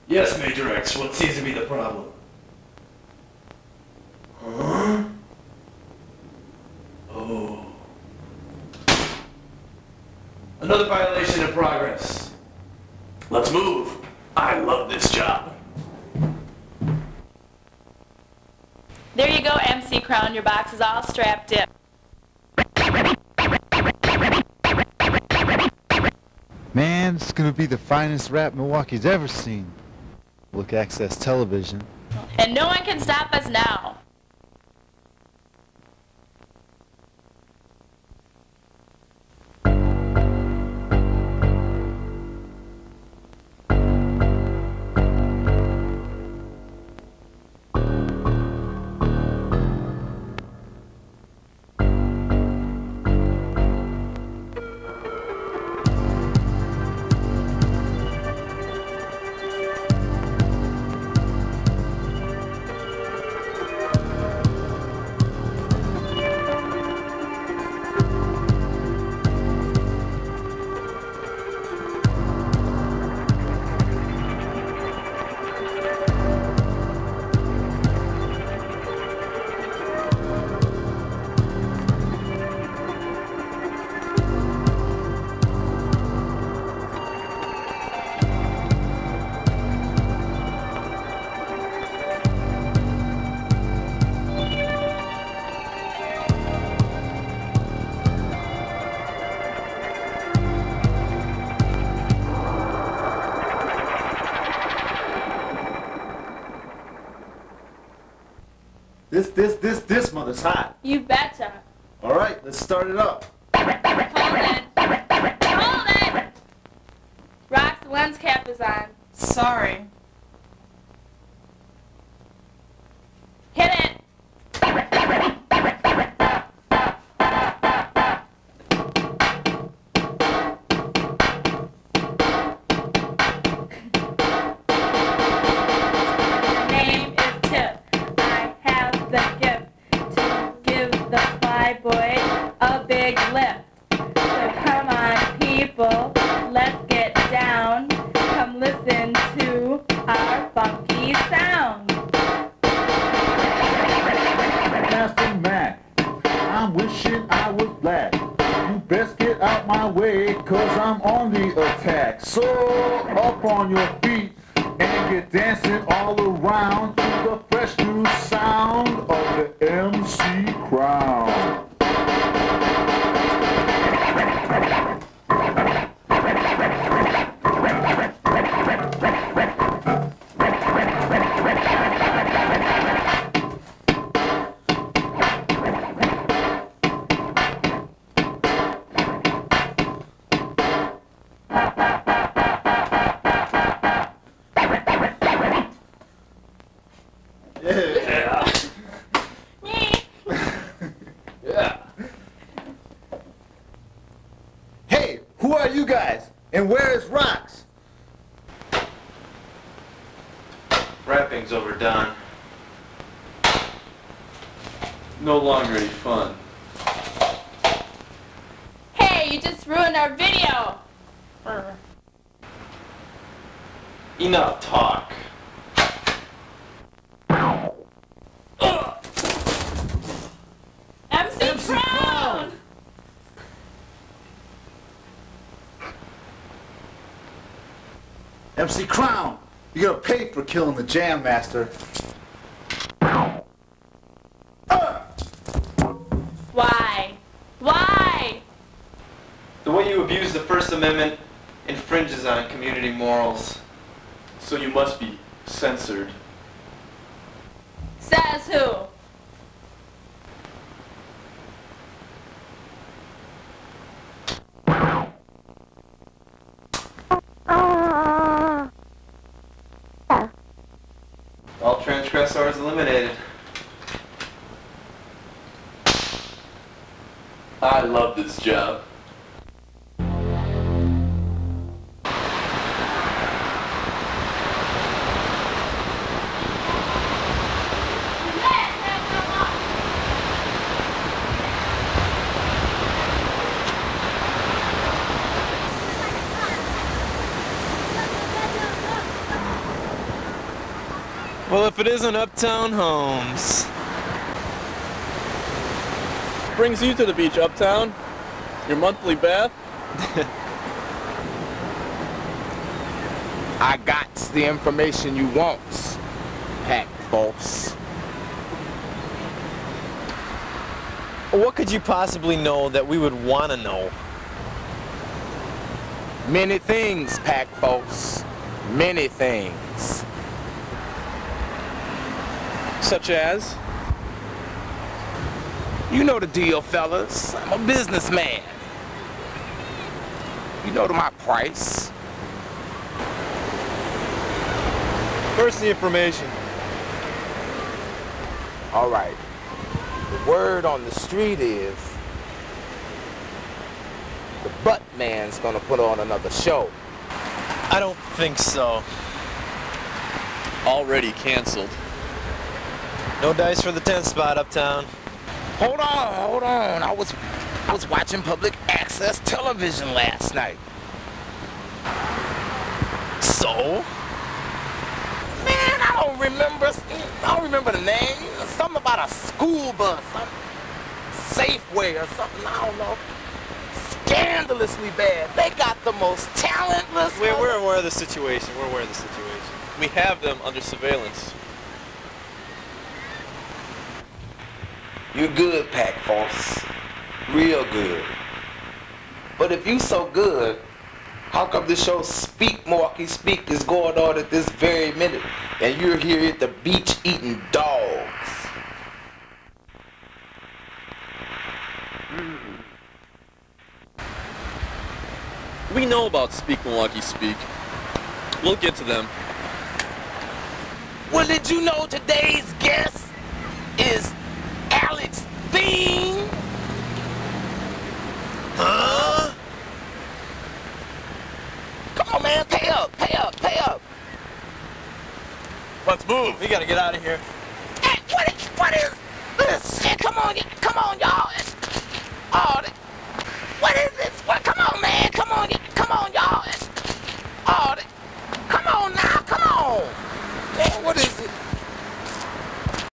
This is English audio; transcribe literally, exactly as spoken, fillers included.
Yes, Major X, what seems to be the problem? Huh? Oh. Another violation in progress. Let's move. I love this job. There you go, M C Crown. Your box is all strapped in. Man, it's gonna be the finest rap Milwaukee's ever seen. Look, Access Television. And no one can stop us now. This, this, this, this mother's hot. You betcha. All right, let's start it up. Hold it. Hold it! Rox, the lens cap is on. Sorry. Hit it! Boy, a big lift. So come on, people, let's get down. Come listen to our funky sound. Master Mac, I'm wishing I was black. You best get out my way, cause I'm on the attack. So up on your feet and get dancing all around to the fresh new sound of the M C Crown. Yeah. Yeah. Hey, who are you guys? And where is Rox? Rapping's overdone. No longer any fun. Hey, you just ruined our video! Brr. Enough talk. M C Crown! M C Crown, you're gonna pay for killing the Jam Master. Why? Why? The way you abuse the First Amendment infringes on community morals. So you must be censored. Says who? All transgressors eliminated. I love this job. Well, if it isn't Uptown Homes. Brings you to the beach, Uptown? Your monthly bath? I got the information you want, PAC Force. What could you possibly know that we would want to know? Many things, PAC Force. Many things. Such as? You know the deal, fellas. I'm a businessman. You know to my price. First, the information. All right. The word on the street is the butt man's gonna put on another show. I don't think so. Already canceled. No dice for the tenth spot, Uptown. Hold on, hold on. I was I was watching public access television last night. So? Man, I don't remember. I don't remember the name. Something about a school bus, some Safeway or something. I don't know. Scandalously bad. They got the most talentless. We're, we're aware of the situation. We're aware of the situation. We have them under surveillance. You're good, PAC Force. Real good. But if you so good, how come the show Speak Milwaukee Speak is going on at this very minute and you're here at the beach eating dogs? We know about Speak Milwaukee Speak. We'll get to them. Well, did you know today's guest is Alex Theme? Huh? Come on, man, pay up, pay up, pay up. Let's move. We gotta get out of here.